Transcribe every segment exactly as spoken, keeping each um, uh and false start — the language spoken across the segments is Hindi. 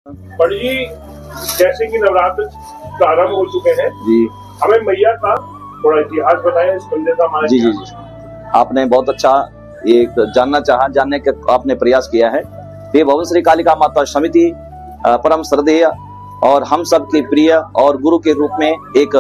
पंडित जी, जैसे कि नवरात्र प्रारंभ हो चुके हैं जी, हमें मैया का थोड़ा इतिहास बताएं इस मंदिर का। हमारा जी जी जी आपने बहुत अच्छा एक जानना चाहा, जानने का आपने प्रयास किया है। ये भवन श्री कालिका माता समिति परम श्रद्धेय और हम सब के प्रिय और गुरु के रूप में एक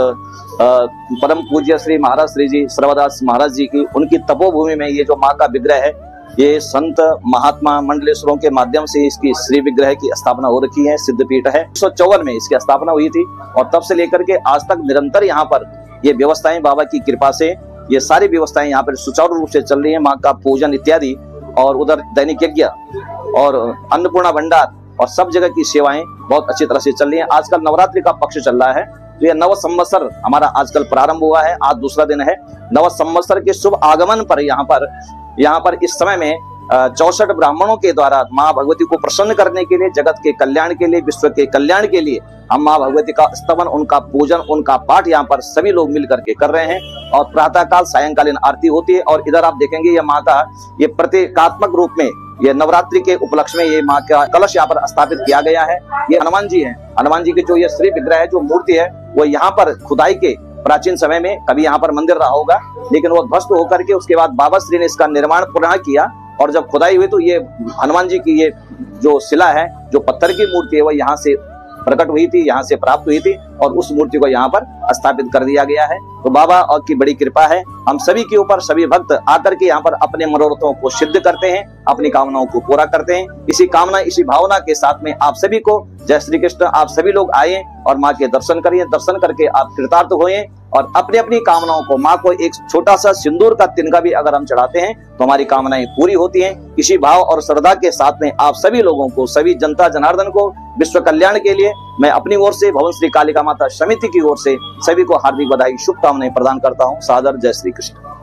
परम पूज्य श्री महाराज श्री जी सर्वदास महाराज जी की उनकी तपोभूमि में ये जो माँ का विग्रह है, ये संत महात्मा मंडलेश्वरों के माध्यम से इसकी श्री विग्रह की स्थापना हो रखी है। सिद्धपीठ है, एक सौ चौवन में इसकी स्थापना हुई थी और तब से लेकर के आज तक निरंतर यहाँ पर ये व्यवस्थाएं बाबा की कृपा से ये सारी व्यवस्थाएं यहाँ पर सुचारू रूप से चल रही है। माँ का पूजन इत्यादि और उधर दैनिक यज्ञ और अन्नपूर्णा भंडार और सब जगह की सेवाएं बहुत अच्छी तरह से चल रही है। आजकल नवरात्रि का पक्ष चल रहा है, तो यह नव संवत्सर हमारा आजकल प्रारंभ हुआ है। आज दूसरा दिन है। नव संवत्सर के शुभ आगमन पर यहाँ पर यहाँ पर इस समय में चौसठ ब्राह्मणों के द्वारा माँ भगवती को प्रसन्न करने के लिए, जगत के कल्याण के लिए, विश्व के कल्याण के लिए हम माँ भगवती का स्तवन, उनका पूजन, उनका पाठ यहाँ पर सभी लोग मिल करके कर रहे हैं। और प्रातः काल सायंकालीन आरती होती है। और इधर आप देखेंगे ये माँ का ये प्रतीकात्मक रूप में ये नवरात्रि के उपलक्ष्य में ये माँ का कलश यहाँ पर स्थापित किया गया है। ये हनुमान जी हैं। हनुमान जी की जो ये श्री विग्रह है, जो मूर्ति है, वो यहाँ पर खुदाई के प्राचीन समय में कभी यहाँ पर मंदिर रहा होगा, लेकिन वो ध्वस्त होकर के उसके बाद बाबा श्री ने इसका निर्माण पुनः किया। और जब खुदाई हुई तो ये हनुमान जी की ये जो शिला है, जो पत्थर की मूर्ति है, वो यहाँ से प्रकट हुई थी, यहाँ से प्राप्त हुई थी और उस मूर्ति को यहाँ पर स्थापित कर दिया गया है। तो बाबा और की बड़ी कृपा है हम सभी के ऊपर। सभी भक्त आकर के यहाँ पर अपने मनोरथों को सिद्ध करते हैं, अपनी कामनाओं को पूरा करते हैं। इसी कामना, इसी भावना के साथ में आप सभी को जय श्री कृष्ण। आप सभी लोग आए और माँ के दर्शन करिए। दर्शन करके आप कृतार्थ होए और अपनी अपनी कामनाओं को, माँ को एक छोटा सा सिंदूर का तिनका भी अगर हम चढ़ाते हैं तो हमारी कामनाएं पूरी होती हैं। इसी भाव और श्रद्धा के साथ में आप सभी लोगों को, सभी जनता जनार्दन को विश्व कल्याण के लिए मैं अपनी ओर से, भवन श्री कालिका माता समिति की ओर से सभी को हार्दिक बधाई, शुभकामनाएं प्रदान करता हूँ। सादर जय श्री कृष्ण।